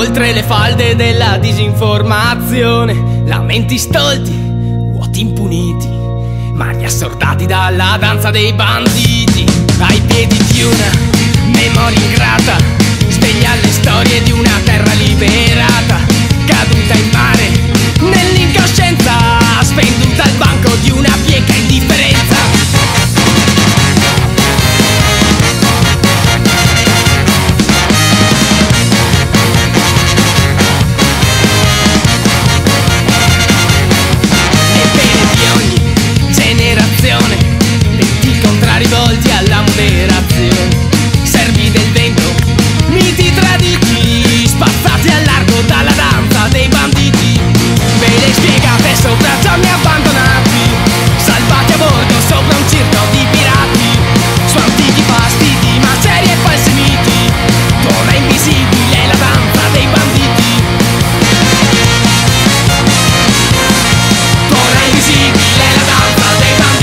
Oltre le falde della disinformazione, lamenti stolti, vuoti impuniti, mari assordati dalla danza dei banditi. Ai piedi di una memoria ingrata, sveglia alle storie di una terra liberata, caduta in mare nell'incoscienza, svenduta al banco di una bieca indifferenza. Rivolti alla moderazione, servi del vento, miti traditi, spazzati al largo dalla danza dei banditi. Ve le spiegate sopra giorni abbandonati, salvati a bordo sopra un circo di pirati, su antichi fastidi, macerie e falsi miti. Donna invisibile è la danza dei banditi. Donna invisibile è la danza dei banditi.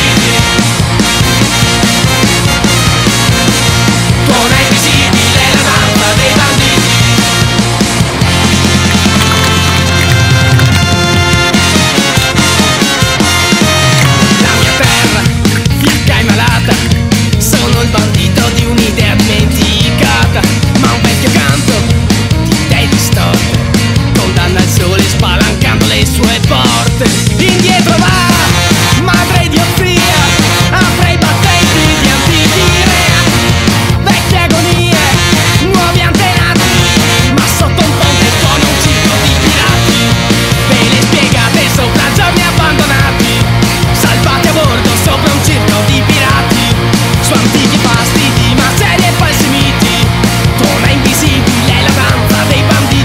Indietro va, madre idiozia, apre i battenti di antichi re, vecchie agonie, nuovi antenati, ma sotto un ponte suona un circo di pirati. Ve le spiegate sopra giorni abbandonati, salvati a bordo sopra un circo di pirati, su antichi fastidi, macerie e falsi miti. Donna invisibile è la danza dei banditi.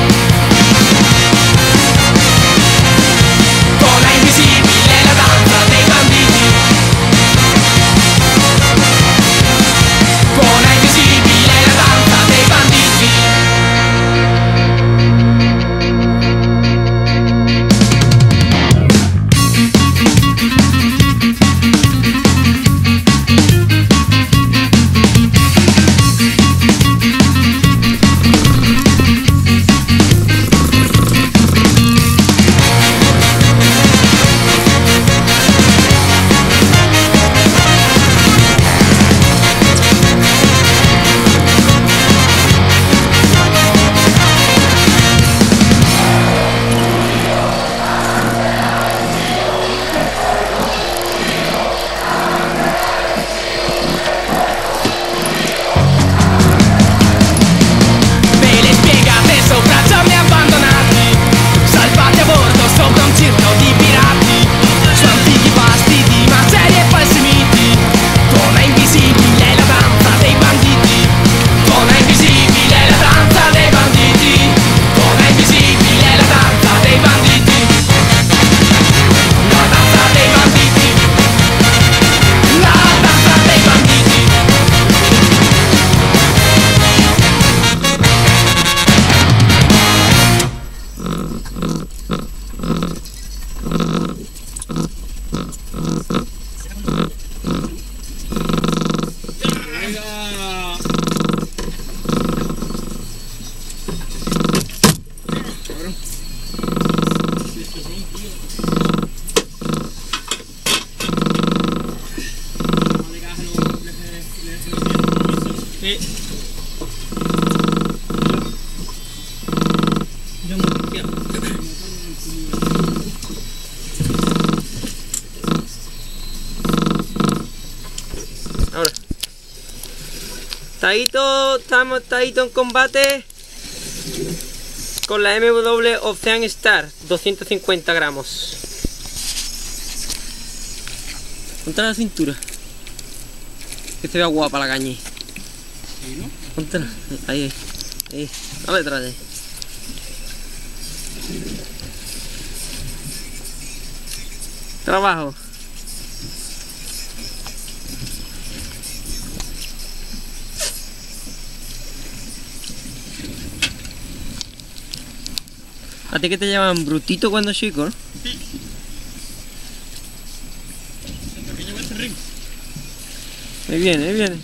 Ahora. Estamos Taito en combate con la MW Ocean Star 250 gramos. Ponte la cintura, que se vea guapa la caña. Póntela, ahí, dale detrás de ahí. Trabajo. ¿A ti que te llaman Brutito cuando chico, no? Sí. El pequeño Becerrín. Ahí viene, ahí viene.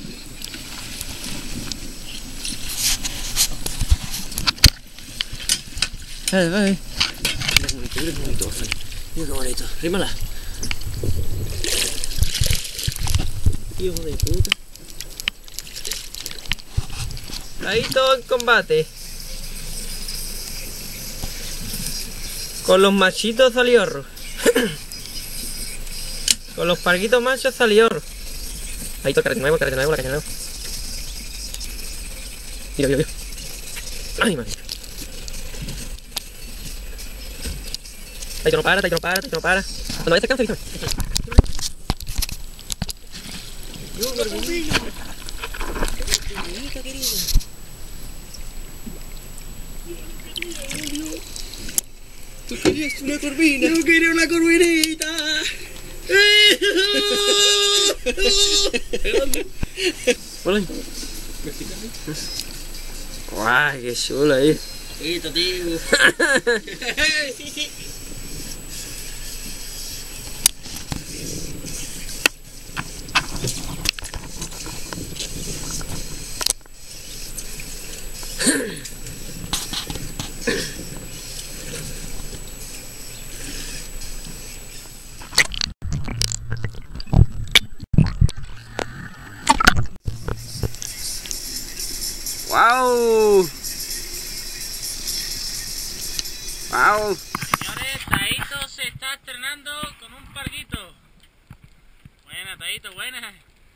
Mira qué bonito va a salir. Mira qué bonito. Rímala. Hijo de puta. Ahí todo en combate. Con los machitos saliorros. Con los parguitos machos saliorros. Ahí todo el carrete nuevo, Mira, mira, mira. Ay, madre. Ahí no para. Cuando vayas a alcance, avísame. Tú querías una corvina. Yo quería una corvinita. Hola. Guay, qué chulo ahí. Esto, tío. ¡Wow! ¡Wow! Señores, Taito se está estrenando con un parguito. Buena, Taito, buena.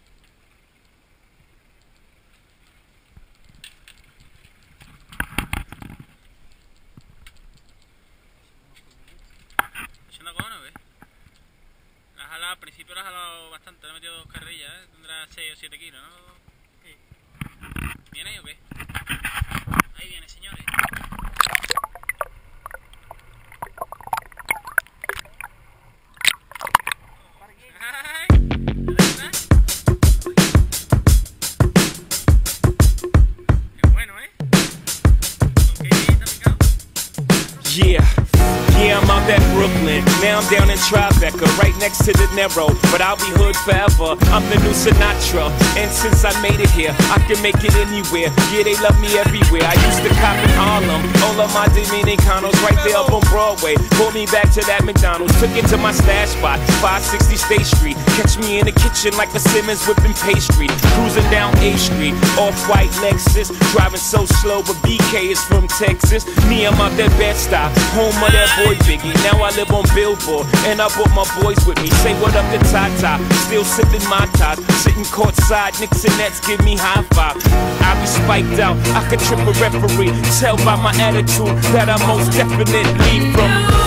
Echando cojones, ¿ves? La has jalado, al principio la has jalado bastante, le he metido 2 carrillas, ¿eh? Tendrá 6 o 7 kilos, ¿no? Sí. ¿Viene ahí o qué? Ahí viene, señores. Ay, ¿verdad? Es bueno, ¿eh? ¿Con qué está picado? Yeah, I'm out at Brooklyn. Now I'm down in Tribeca, right next to De Niro. But I'll be hood forever. I'm the new Sinatra. And since I made it here, I can make it anywhere. Yeah, they love me everywhere. I used to cop in Harlem. All of my Dominicanos right there up on Broadway. Pulled me back to that McDonald's. Took it to my stash spot, 560 State Street. Catch me in the kitchen like a Simmons whipping pastry. Cruising down A Street, off-white Lexus. Driving so slow, but BK is from Texas. Me, I'm out that Bed-Stuy, home of that boy Biggie. Now I live on Billboard, and I brought my boys with me. Say what up to Tata, still sipping my top. Sitting courtside, Knicks and Nets give me high five. I be spiked out, I could trip a referee. Tell by my attitude that I most definitely from.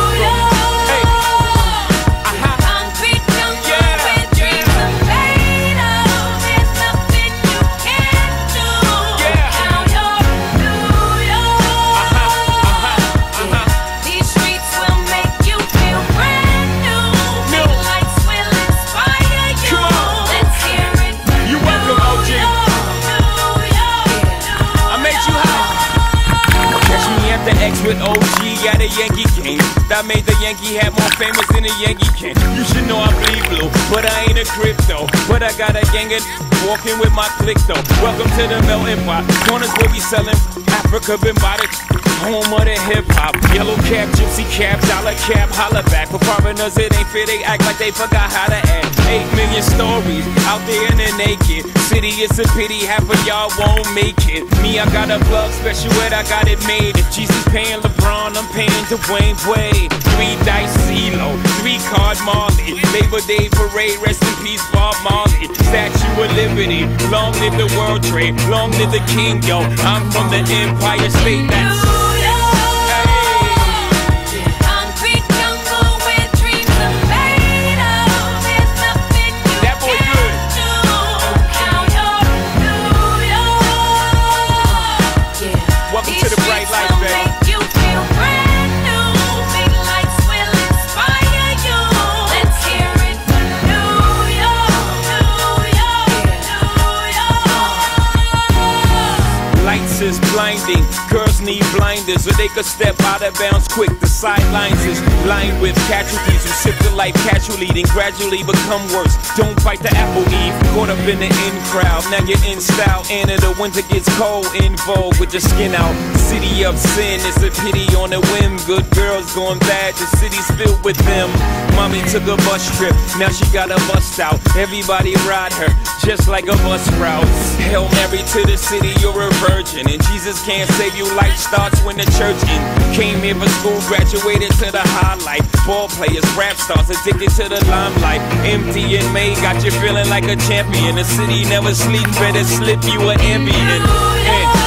With OG at a Yankee game that made the Yankee hat more famous than a Yankee can. You should know I bleed blue, but I ain't a crypto. But I got a gang of walking with my click though. Welcome to the melting pot. Corners will be selling Africa been by the home of the hip hop. Yellow cap, gypsy cap, dollar cap, holla back. For foreigners it ain't fair, they act like they forgot how to act. 8 million stories out there in the naked city. It's a pity half of y'all won't make it. Me, I got a plug special ed, I got it made. If Jesus paying LeBron, I'm paying Dwayne Wade. 3 dice CeeLo, 3 card Marley. Labor Day parade, rest in peace Bob Marley. Statue of Liberty, long live the World Trade, long live the King, yo. I'm from the Empire State, that's blinding. Girls Referees need blinders so they could step out of bounds quick. The sidelines is lined with casualties who sip the life casually, then gradually become worse. Don't fight the apple eve, caught up in the in crowd. Now you're in style, and the winter gets cold, in vogue with your skin out. City of sin, it's a pity on a whim. Good girls going bad, the city's filled with them. Mommy took a bus trip, now she got a bust out. Everybody ride her, just like a bus route. Hail Mary to the city, you're a virgin, and Jesus can't save you. Life starts when the church in. Came here for school, graduated to the highlight. Ball players, rap stars, addicted to the limelight. Empty in May, got you feeling like a champion. The city never sleeps, better slip you an Ambien.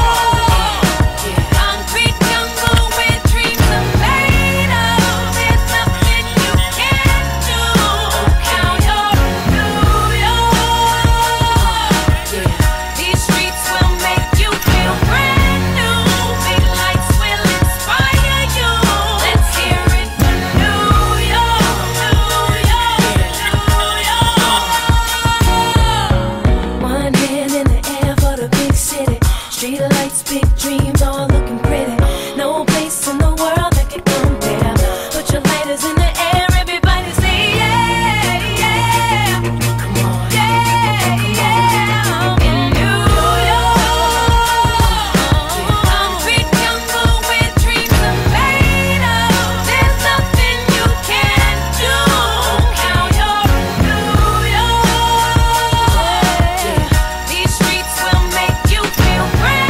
Street lights, big dreams, all looking pretty. No place in the world that could compare. Put your lighters in the air, everybody say yeah, yeah. Come on, yeah, yeah. In New York, concrete jungle where dreams are made of. There's nothing you can't do. Now you're in New York. These streets will make you feel brand.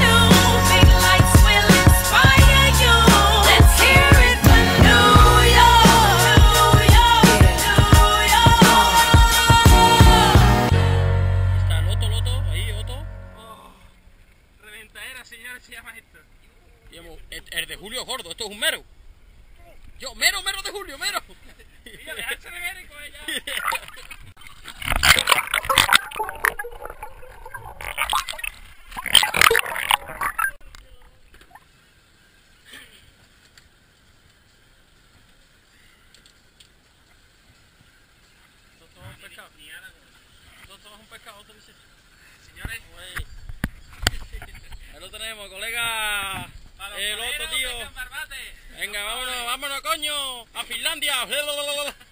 Señores, se llama esto. El de Julio Gordo, esto es un mero. Yo, mero de Julio, mero. Mira, dejarse de ver con ella. Esto es un pescado. Esto es un pescado, tú dices. Señores, ahí lo tenemos, colega. El otro tío. Venga, vámonos, coño, a Finlandia.